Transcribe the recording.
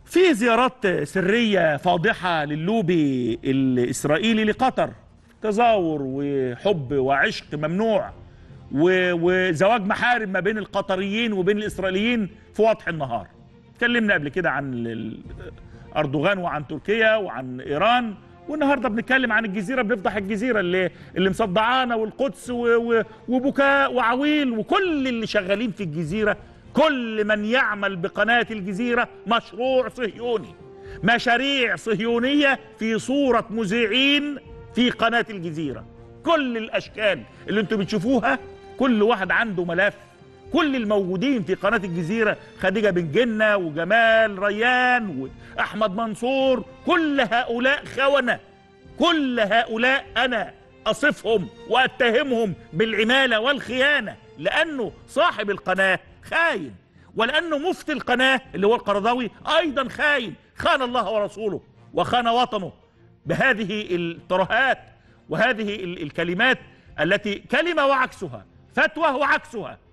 في زيارات سرية فاضحة للوبي الإسرائيلي لقطر، تزاور وحب وعشق ممنوع وزواج محارم ما بين القطريين وبين الإسرائيليين في وضح النهار. اتكلمنا قبل كده عن أردوغان وعن تركيا وعن إيران، والنهارده بنتكلم عن الجزيرة، بنفضح الجزيرة اللي مصدعانا، والقدس وبكاء وعويل، وكل اللي شغالين في الجزيرة، كل من يعمل بقناة الجزيرة مشروع صهيوني، مشاريع صهيونية في صورة مذيعين في قناة الجزيرة. كل الأشكال اللي انتم بتشوفوها كل واحد عنده ملف. كل الموجودين في قناة الجزيرة، خديجة بن جنة وجمال ريان وأحمد منصور، كل هؤلاء خونة. كل هؤلاء أنا أصفهم وأتهمهم بالعمالة والخيانة، لأنه صاحب القناة خاين، ولأنه مفتي القناة اللي هو القرضاوي أيضا خاين، خان الله ورسوله وخان وطنه بهذه الترهات وهذه الكلمات التي كلمة وعكسها، فتوى وعكسها.